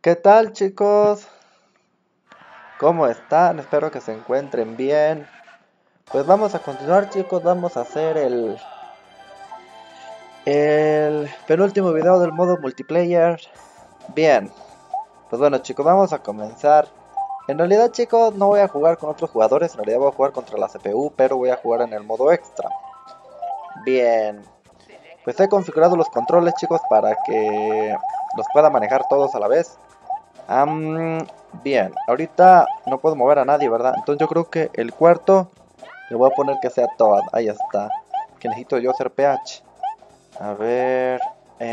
¿Qué tal, chicos? ¿Cómo están? Espero que se encuentren bien. Pues vamos a continuar, chicos. Vamos a hacer el penúltimo video del modo multiplayer. Bien. Pues bueno, chicos, vamos a comenzar. En realidad, chicos, no voy a jugar con otros jugadores. En realidad voy a jugar contra la CPU, pero voy a jugar en el modo extra. Bien. Pues he configurado los controles, chicos, para que los pueda manejar todos a la vez. Bien, ahorita no puedo mover a nadie, ¿verdad? Entonces yo creo que el cuarto le voy a poner que sea Toad. Ahí está. Que necesito yo hacer PH. A ver.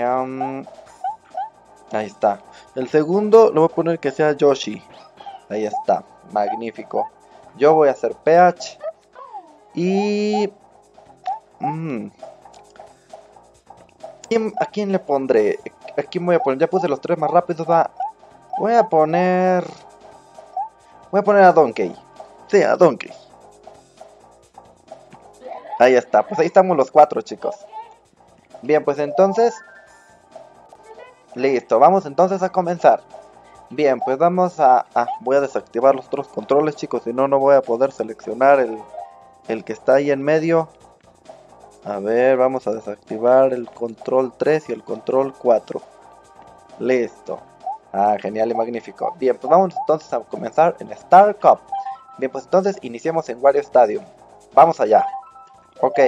Ahí está. El segundo le voy a poner que sea Yoshi. Ahí está. Magnífico. Yo voy a hacer PH. Y... ¿a quién le pondré? ¿A quién voy a poner? Ya puse los tres más rápidos, va. Voy a poner a Donkey. Sí, a Donkey. Ahí está, pues ahí estamos los cuatro, chicos. Bien, pues entonces... Listo, vamos entonces a comenzar. Bien, pues vamos a... voy a desactivar los otros controles, chicos. Si no, no voy a poder seleccionar el que está ahí en medio. A ver, vamos a desactivar el control 3 y el control 4. Listo. Genial y magnífico. Bien, pues vamos entonces a comenzar en Star Cup. Bien, pues entonces iniciemos en Wario Stadium. Vamos allá. Ok.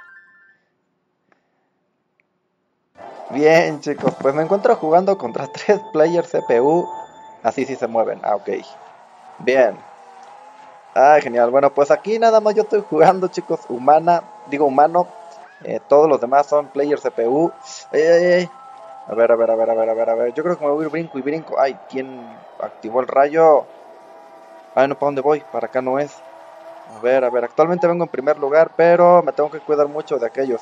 Bien, chicos, pues me encuentro jugando contra 3 players CPU. Así sí se mueven. Ok. Bien. Genial. Bueno, pues aquí nada más yo estoy jugando, chicos, humano. Todos los demás son players CPU. Ay, ay, ay. A ver. Yo creo que me voy a ir brinco y brinco. Ay, ¿quién activó el rayo? Ay, no, ¿para dónde voy? Para acá no es. A ver. Actualmente vengo en primer lugar, pero me tengo que cuidar mucho de aquellos.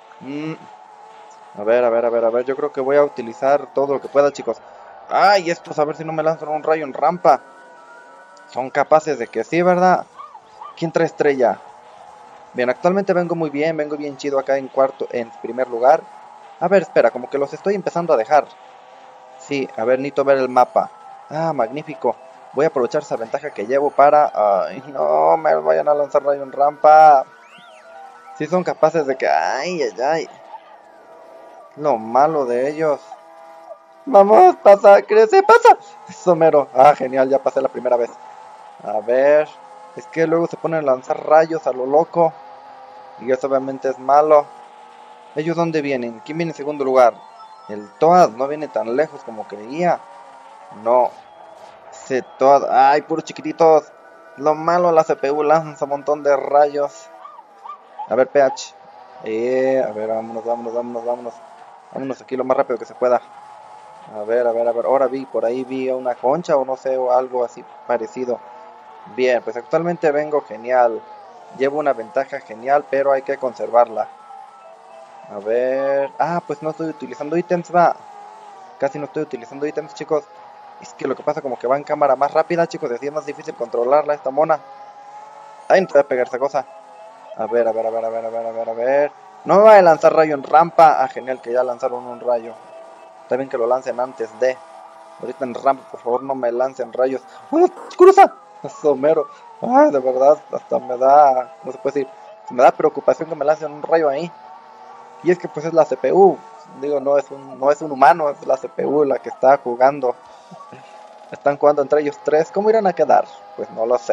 A ver. Yo creo que voy a utilizar todo lo que pueda, chicos. Ay, estos a ver si no me lanzan un rayo en rampa. Son capaces de que sí, ¿verdad? ¿Quién trae estrella? Bien, actualmente vengo muy bien, vengo bien chido acá en primer lugar. A ver, espera, como que los estoy empezando a dejar. Sí, a ver, necesito ver el mapa. Magnífico. Voy a aprovechar esa ventaja que llevo para... Ay, no me vayan a lanzar rayo en rampa. Sí son capaces de que... Ay. Lo malo de ellos. Vamos, pasa, crece, pasa. Somero. Genial, ya pasé la primera vez. A ver. Es que luego se ponen a lanzar rayos a lo loco. Y eso obviamente es malo. ¿Ellos dónde vienen? ¿Quién viene en segundo lugar? El Toad no viene tan lejos como creía. No. Ese Toad. Ay, puros chiquititos. Lo malo, la CPU lanza un montón de rayos. A ver, PH. A ver, vámonos. Vámonos aquí lo más rápido que se pueda. A ver. Ahora por ahí vi una concha o no sé, o algo así parecido. Bien, pues actualmente vengo genial. Llevo una ventaja genial, pero hay que conservarla. A ver... pues no estoy utilizando ítems, va. Casi no estoy utilizando ítems, chicos. Es que lo que pasa como que va en cámara más rápida, chicos. Así es más difícil controlarla esta mona. Ay, no te voy a pegar esa cosa. A ver. No me va a lanzar rayo en rampa. Genial que ya lanzaron un rayo. Está bien que lo lancen antes de... Ahorita en rampa, por favor, no me lancen rayos. ¡Cruza! Somero. De verdad, hasta me da... ¿Cómo se puede decir? Me da preocupación que me lancen un rayo ahí. Y es que pues es la CPU. Digo, no es un humano, es la CPU la que está jugando. Están jugando entre ellos tres. ¿Cómo irán a quedar? Pues no lo sé.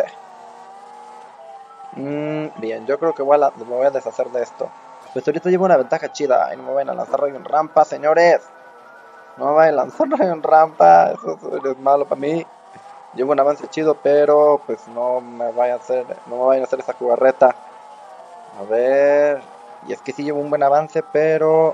Bien, yo creo que me voy a deshacer de esto. Pues ahorita llevo una ventaja chida. Ay, no me vayan a lanzar rayo en rampa, señores. No me vayan a lanzar rayo en rampa. Eso es malo para mí. Llevo un avance chido, pero pues no me vayan a hacer esa jugarreta. A ver. Y es que sí llevo un buen avance, pero...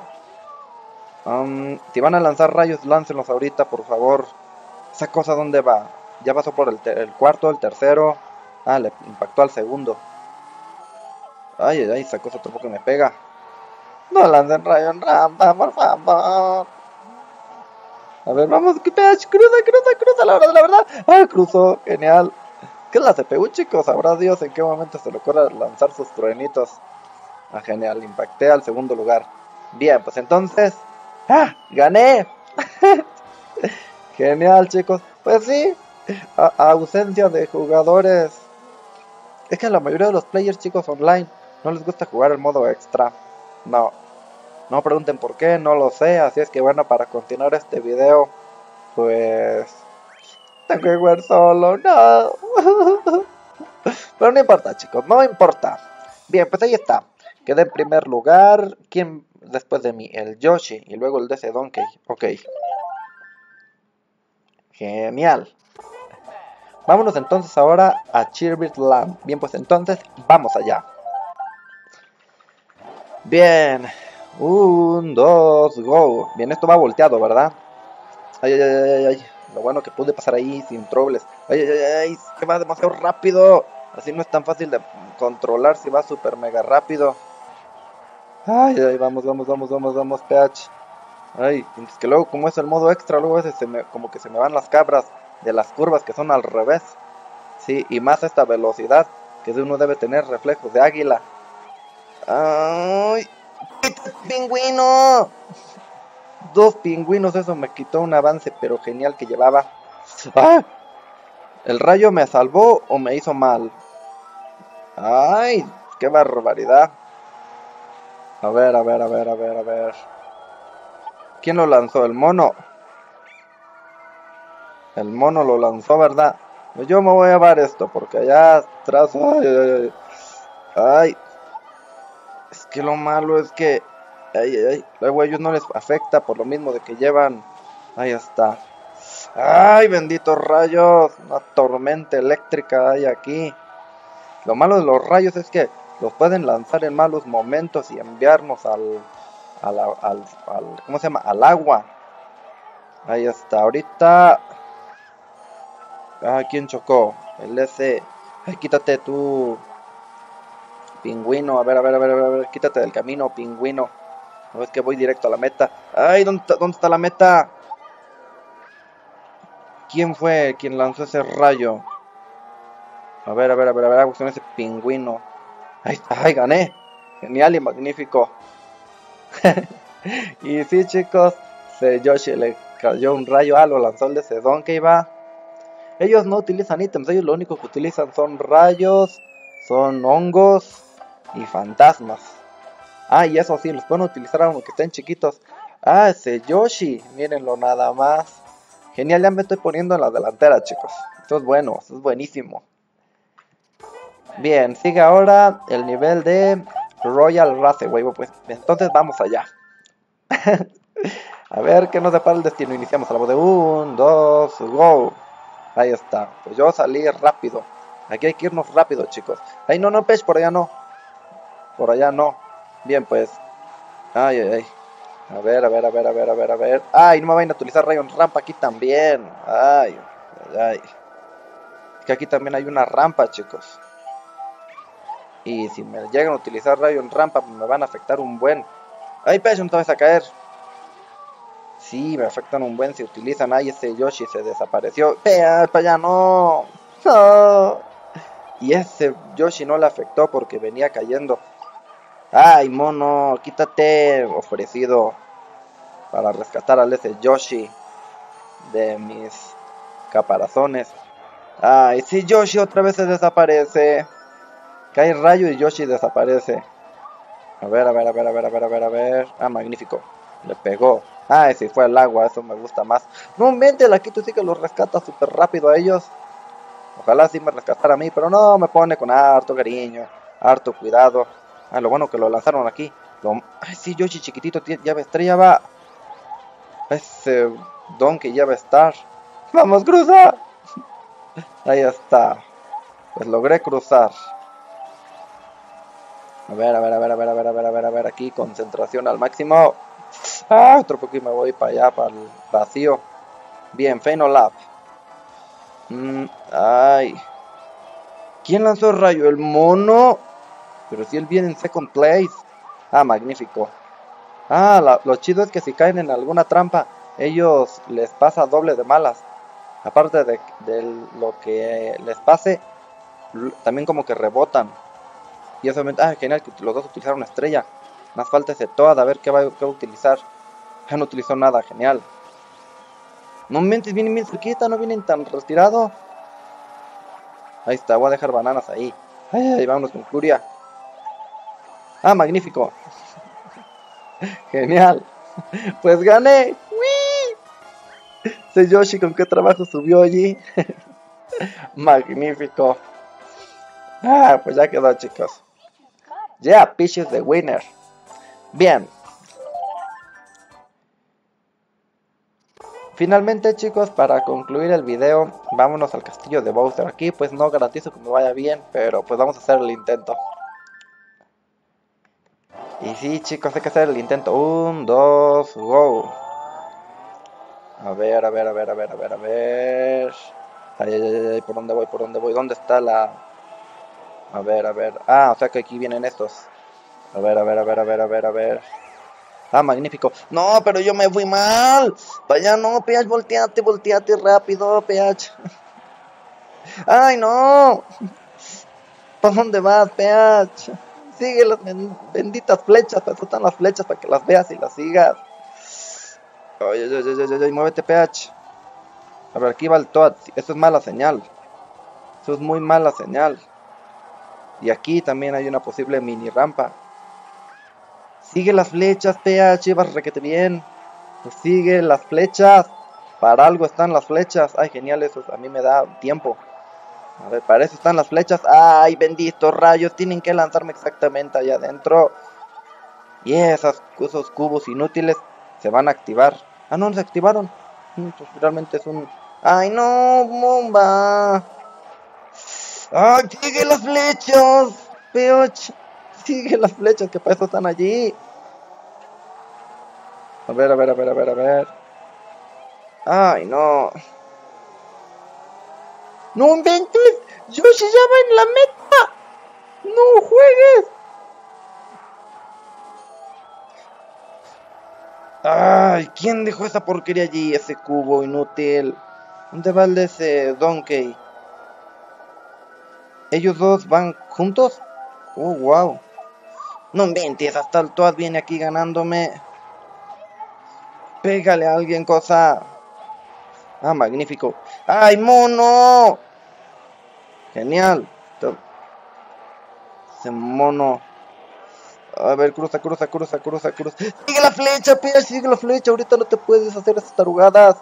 si van a lanzar rayos, láncenlos ahorita, por favor. ¿Esa cosa dónde va? Ya pasó por el cuarto, el tercero. Le impactó al segundo. Ay, esa cosa tampoco me pega. No lancen rayo en rampa, por favor. A ver, vamos, cruza, la verdad. Cruzó, genial. ¿Qué es la CPU, chicos? Sabrá Dios en qué momento se le ocurre lanzar sus truenitos. Genial, impacté al segundo lugar. Bien, pues entonces... ¡gané! Genial, chicos. Pues sí, ausencia de jugadores. Es que a la mayoría de los players, chicos, online no les gusta jugar el modo extra. No, no pregunten por qué, no lo sé. Así es que bueno, para continuar este video, pues tengo que jugar solo, no. Pero no importa, chicos, no importa. Bien, pues ahí está. Quedé en primer lugar. ¿Quién después de mí? El Yoshi y luego el de ese Donkey. Ok. Genial. Vámonos entonces ahora a Cheerbird Land. Bien, pues entonces vamos allá. Bien. 1, 2, go. Bien, esto va volteado, ¿verdad? Ay, ay, ay, ay, ay. Lo bueno que pude pasar ahí sin troubles. Ay, ay, ay, ay. Que va demasiado rápido. Así no es tan fácil de controlar si va súper mega rápido. Ay, ay, vamos, vamos, vamos, vamos, vamos, Peach. Ay, es que luego como es el modo extra, luego a veces como que se me van las cabras de las curvas que son al revés. Sí, y más esta velocidad, que uno debe tener reflejos de águila. ¡Ay! ¡Pingüino! 2 pingüinos, eso me quitó un avance, pero genial que llevaba. ¡Ah! ¿El rayo me salvó o me hizo mal? ¡Ay! ¡Qué barbaridad! A ver, a ver, a ver, a ver, a ver. ¿Quién lo lanzó? ¿El mono? El mono lo lanzó, ¿verdad? Pues yo me voy a llevar esto, porque allá atrás... ¡Ay, ay, ay! ¡Ay! Es que lo malo es que... ¡Ay, ay, ay! Luego a ellos no les afecta por lo mismo de que llevan... Ahí está. ¡Ay, benditos rayos! Una tormenta eléctrica hay aquí. Lo malo de los rayos es que los pueden lanzar en malos momentos y enviarnos al ¿cómo se llama? Al agua. Ahí está. Ahorita... Ah, ¿quién chocó? El ese... Ay, quítate tú, pingüino. A ver, a ver, a ver, a ver. Quítate del camino, pingüino. No es que voy directo a la meta. ¡Ay! ¿Dónde está la meta? ¿Quién fue quien lanzó ese rayo? A ver, a ver, a ver, a ver. Hago con ese pingüino. ¡Ay, ay, gané! Genial y magnífico. Y sí, chicos. Yoshi le cayó un rayo. Ah, lo lanzó el de Sedón que iba. Ellos no utilizan ítems. Ellos lo único que utilizan son rayos, son hongos y fantasmas. Ah, y eso sí, los pueden utilizar aunque estén chiquitos. Ah, ese Yoshi, mírenlo nada más. Genial, ya me estoy poniendo en la delantera, chicos. Esto es bueno, esto es buenísimo. Bien, sigue ahora el nivel de Royal Raceway. Pues entonces vamos allá. A ver qué nos depara el destino. Iniciamos a la voz de 1, 2, go. Ahí está. Pues yo salí rápido. Aquí hay que irnos rápido, chicos. Ay, no, no, pez, por allá no. Por allá no. Bien, pues. Ay, ay, ay. A ver, a ver, a ver, a ver, a ver, a ver. Ay, no me vayan a utilizar rayo en rampa aquí también. Ay, ay, ay. Es que aquí también hay una rampa, chicos. Y si me llegan a utilizar rayo en rampa, me van a afectar un buen. Ay, pez, no te vas a caer. Sí, me afectan un buen si utilizan. Ay, ese Yoshi se desapareció. ¡Para allá no! ¡No! Y ese Yoshi no le afectó porque venía cayendo. ¡Ay, mono! Quítate, ofrecido. Para rescatar al ese Yoshi de mis caparazones. ¡Ay, sí, Yoshi otra vez se desaparece! Cae rayo y Yoshi desaparece. A ver, a ver, a ver, a ver, a ver, a ver, a ver. Ah, magnífico. Le pegó. Ah, ese fue al agua, eso me gusta más. No mente, la Quito sí que los rescata súper rápido a ellos. Ojalá sí me rescatara a mí, pero no, me pone con harto cariño, harto cuidado. Ah, lo bueno que lo lanzaron aquí. Ay, sí, Yoshi chiquitito, ya estrella va. Ese Donkey ya va a estar. ¡Vamos, cruza! Ahí está. Pues logré cruzar. A ver, a ver, a ver, a ver, a ver, a ver, a ver, a ver, aquí, concentración al máximo. Ah, otro poquito me voy para allá, para el vacío. Bien, Fenolab. Ay. ¿Quién lanzó el rayo? ¿El mono? Pero si él viene en second place. Ah, magnífico. Ah, lo chido es que si caen en alguna trampa, ellos les pasa doble de malas. Aparte de lo que les pase, también como que rebotan. Y eso me... Ah, genial que los dos utilizaron una estrella. Más falta ese Toad, a ver qué va a utilizar. Ya no utilizó nada, genial. No mentes, vienen bien cerquita, no vienen tan retirado. Ahí está, voy a dejar bananas ahí. Ay, ay, vámonos con furia. Ah, magnífico. Genial. Pues gané. ¡Wii! Sé Yoshi, ¿con qué trabajo subió allí? Magnífico. Ah, pues ya quedó, chicos. Yeah, Peach is the winner. Bien. Finalmente, chicos, para concluir el video, vámonos al castillo de Bowser. Aquí pues no garantizo que me vaya bien, pero pues vamos a hacer el intento. Y sí, chicos, hay que hacer el intento. 1, 2, go. A ver, a ver, a ver, a ver, a ver, a ver. Ay, ay, ay, ay, ¿por dónde voy? ¿Por dónde voy? ¿Dónde está la...? A ver, a ver. Ah, o sea que aquí vienen estos. A ver, a ver, a ver, a ver, a ver, a ver. Ah, magnífico. No, pero yo me fui mal. Vaya, no, Peach, volteate, volteate rápido, Peach. Ay, no. ¿Para dónde vas, Peach? Sigue las benditas flechas. Para eso están las flechas, para que las veas y las sigas. Ay, ay, ay, ay, ay, muévete, Peach. A ver, aquí va el Toad. Eso es mala señal. Eso es muy mala señal. Y aquí también hay una posible mini rampa. Sigue las flechas, Peach, vas requete bien. Pues sigue las flechas. Para algo están las flechas. Ay, genial, eso a mí me da tiempo. A ver, para eso están las flechas. Ay, benditos rayos, tienen que lanzarme exactamente allá adentro. Y esos cubos inútiles se van a activar. Ah, no, se activaron. Pues realmente es un... Ay, no, bomba. Ay, sigue las flechas, Peach. Sigue las flechas, que para eso están allí. A ver, a ver, a ver, a ver, a ver. Ay, no. ¡No inventes! ¡Yoshi ya va en la meta! ¡No juegues! ¡Ay! ¿Quién dejó esa porquería allí? Ese cubo inútil. ¿Dónde va el de ese Donkey? ¿Ellos dos van juntos? ¡Oh, wow! No inventes, hasta el Toad viene aquí ganándome. Pégale a alguien, cosa. Ah, magnífico. ¡Ay, mono! Genial. Ese mono. A ver, cruza, cruza, cruza, cruza, cruza. Sigue la flecha, Peach, sigue la flecha. Ahorita no te puedes hacer esas tarugadas.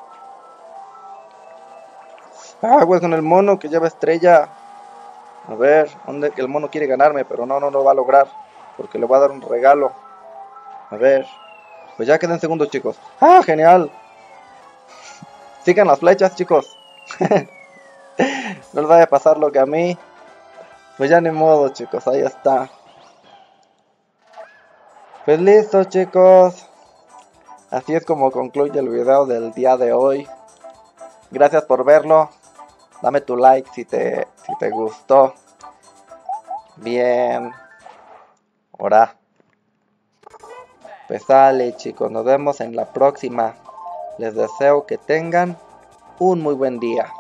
Aguas con el mono que lleva estrella. A ver, ¿dónde el mono quiere ganarme? Pero no lo va a lograr. Porque le voy a dar un regalo. A ver. Pues ya quedan segundos, chicos. ¡Ah, genial! Sigan las flechas, chicos. No les vaya a pasar lo que a mí. Pues ya ni modo, chicos. Ahí está. Pues listo, chicos. Así es como concluye el video del día de hoy. Gracias por verlo. Dame tu like si te gustó. Bien. Ahora. Pues sale, chicos. Nos vemos en la próxima. Les deseo que tengan un muy buen día.